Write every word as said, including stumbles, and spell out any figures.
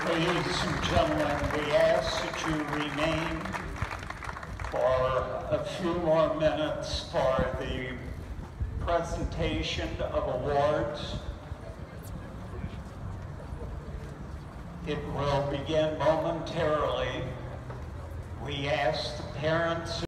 Ladies and gentlemen, we ask that you remain for a few more minutes for the presentation of awards. It will begin momentarily. We ask the parents